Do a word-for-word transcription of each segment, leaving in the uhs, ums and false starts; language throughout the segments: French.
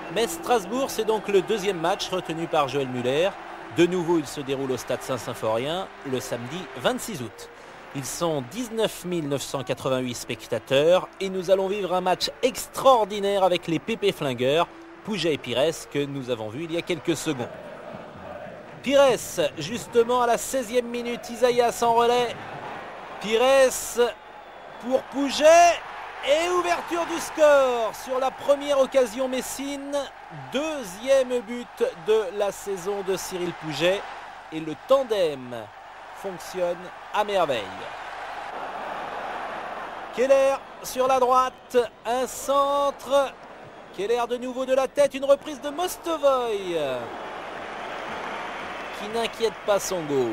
Metz-Strasbourg, c'est donc le deuxième match retenu par Joël Muller. De nouveau, il se déroule au stade Saint-Symphorien le samedi vingt-six août. Ils sont dix-neuf mille neuf cent quatre-vingt-huit spectateurs et nous allons vivre un match extraordinaire avec les Pépé Flingueurs, Pouget et Pires, que nous avons vus il y a quelques secondes. Pires, justement à la seizième minute, Isaïas en relais. Pires pour Pouget et ouverture du score sur la première occasion messine. Deuxième but de la saison de Cyril Pouget et le tandem fonctionne à merveille. Keller sur la droite, un centre. Keller de nouveau de la tête, une reprise de Mostovoy qui n'inquiète pas Songo.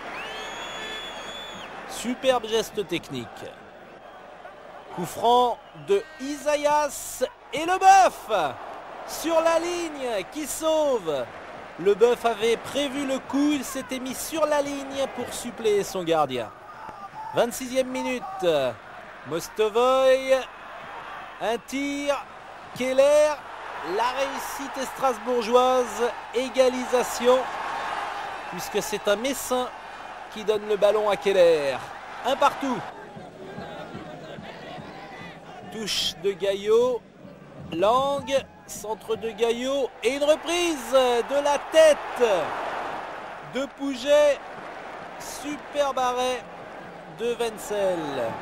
Superbe geste technique. Coup franc de Isaïas et Leboeuf sur la ligne qui sauve. Leboeuf avait prévu le coup, il s'était mis sur la ligne pour suppléer son gardien. vingt-sixième minute, Mostovoy, un tir, Keller, la réussite est strasbourgeoise, égalisation, puisque c'est un Messin qui donne le ballon à Keller. Un partout. Touche de Gaillot, Lang, centre de Gaillot et une reprise de la tête de Pouget. Superbe arrêt de Wenzel.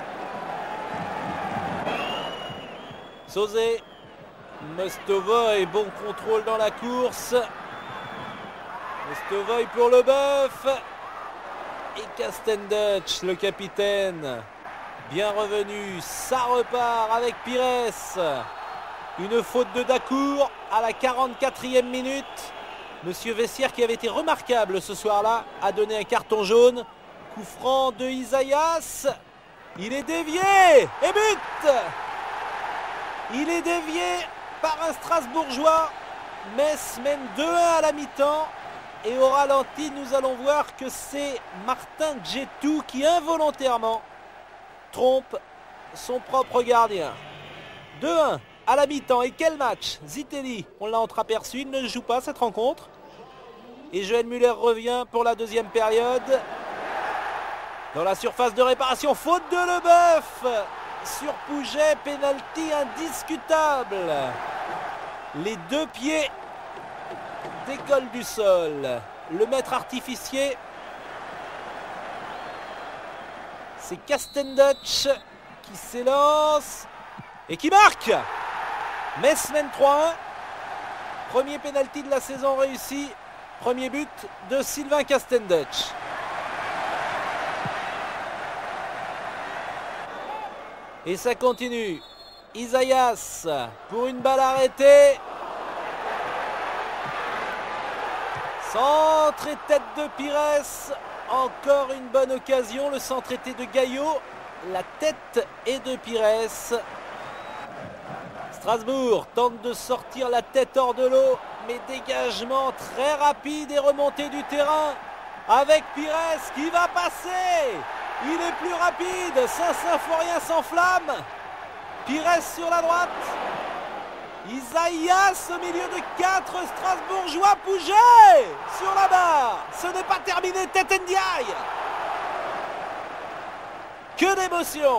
Sauzé, Mostovoy, bon contrôle dans la course. Mostovoy pour Leboeuf. Et Castendutch, le capitaine, bien revenu. Ça repart avec Pires. Une faute de Dacour à la quarante-quatrième minute. Monsieur Vessière, qui avait été remarquable ce soir-là, a donné un carton jaune. Coup franc de Isaïas. Il est dévié et but. Il est dévié par un Strasbourgeois. Metz mène deux un à la mi-temps. Et au ralenti, nous allons voir que c'est Martin Djetou qui involontairement trompe son propre gardien. deux un à la mi-temps. Et quel match! Zitelli, on l'a entreaperçu, il ne joue pas cette rencontre. Et Joël Muller revient pour la deuxième période. Dans la surface de réparation, faute de Leboeuf sur Pouget, pénalty indiscutable. Les deux pieds décollent du sol. Le maître artificier, c'est Castendutch qui s'élance et qui marque. Metz mène trois un. Premier pénalty de la saison réussi. Premier but de Sylvain Castendutch. Et ça continue. Isaïas pour une balle arrêtée. Centre et tête de Pires. Encore une bonne occasion. Le centre était de Gaillot. La tête est de Pires. Strasbourg tente de sortir la tête hors de l'eau. Mais dégagement très rapide et remontée du terrain. Avec Pires qui va passer. Il est plus rapide. Saint-Symphorien s'enflamme. Pires sur la droite. Isaïas au milieu de quatre Strasbourgeois. Pouget sur la barre. Ce n'est pas terminé. Tête Ndiaye. Que d'émotion.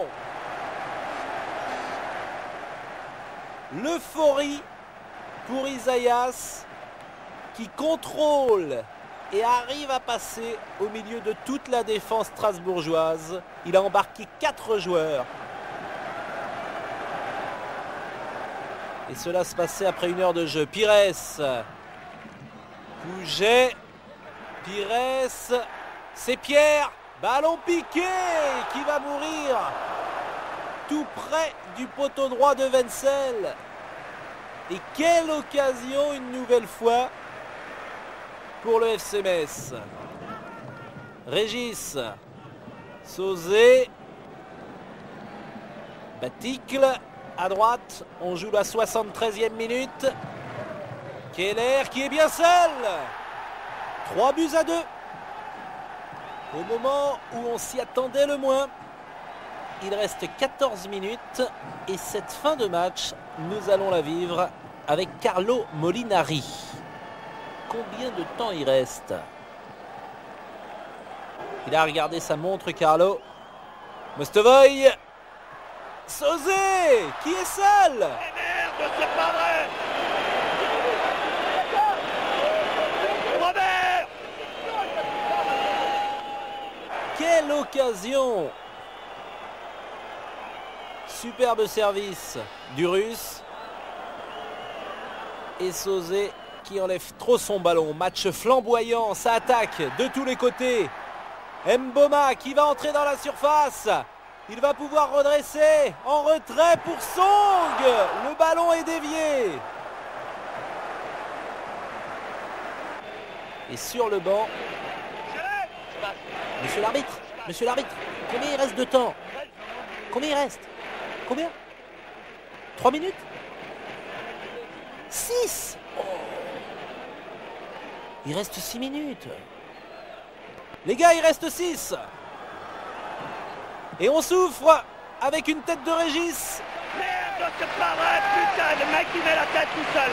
L'euphorie pour Isaïas qui contrôle et arrive à passer au milieu de toute la défense strasbourgeoise. Il a embarqué quatre joueurs. Et cela se passait après une heure de jeu. Pires. Pouget. Pires. C'est Pierre. Ballon piqué qui va mourir tout près du poteau droit de Wenzel. Et quelle occasion une nouvelle fois pour le F C Metz. Régis. Sauzé. Baticle. À droite, on joue la soixante-treizième minute. Keller qui est bien seul. trois buts à deux. Au moment où on s'y attendait le moins. Il reste quatorze minutes et cette fin de match, nous allons la vivre avec Carlo Molinari. Combien de temps il reste? Il a regardé sa montre, Carlo. Mostovoy. Sauzet qui est seul. Et merde, c'est pas vrai. Robert. Quelle occasion. Superbe service du Russe. Et Sauzet qui enlève trop son ballon. Match flamboyant, ça attaque de tous les côtés. Mboma qui va entrer dans la surface. Il va pouvoir redresser. En retrait pour Song. Le ballon est dévié. Et sur le banc, monsieur l'arbitre, monsieur l'arbitre, combien il reste de temps? Combien il reste? Combien? Trois minutes? Six. Oh. Il reste six minutes. Les gars, il reste six. Et on souffre avec une tête de Régis. Merde, c'est pas vrai, putain, le mec il met la tête tout seul.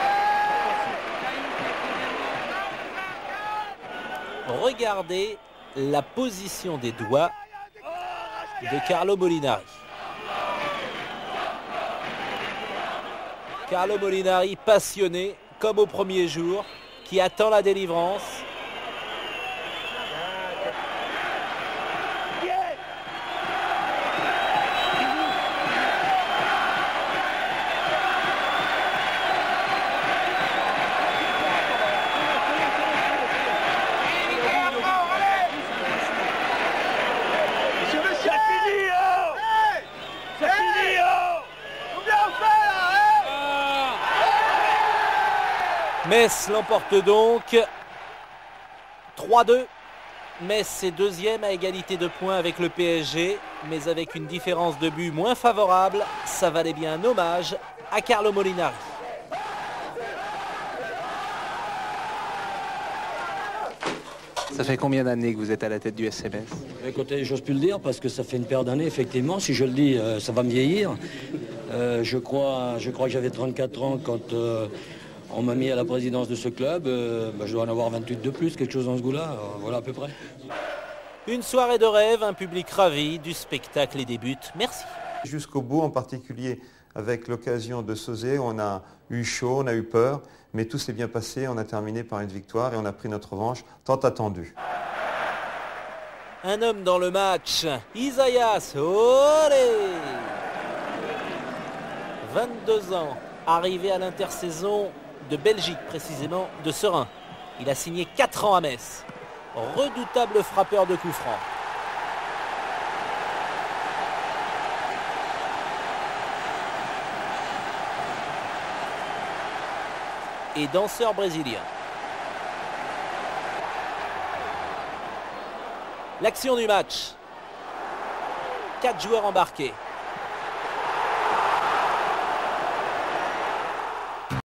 Regardez la position des doigts de Carlo Molinari. Carlo Molinari passionné, comme au premier jour, qui attend la délivrance. Metz l'emporte donc trois deux. Metz est deuxième à égalité de points avec le P S G, mais avec une différence de but moins favorable. Ça valait bien un hommage à Carlo Molinari. Ça fait combien d'années que vous êtes à la tête du S M S? Écoutez, j'ose plus le dire parce que ça fait une paire d'années, effectivement. Si je le dis, euh, ça va me vieillir. Euh, je, crois, je crois que j'avais trente-quatre ans quand euh, on m'a mis à la présidence de ce club. Euh, bah, je dois en avoir vingt-huit de plus, quelque chose dans ce goût-là. Euh, voilà à peu près. Une soirée de rêve, un public ravi, du spectacle et des buts. Merci. Jusqu'au bout, en particulier avec l'occasion de Sauzet, on a eu chaud, on a eu peur, mais tout s'est bien passé. On a terminé par une victoire et on a pris notre revanche tant attendue. Un homme dans le match, Isaias, olé vingt-deux ans, arrivé à l'intersaison de Belgique, précisément de Serein. Il a signé quatre ans à Metz. Redoutable frappeur de coups francs. Et danseur brésilien. L'action du match. Quatre joueurs embarqués.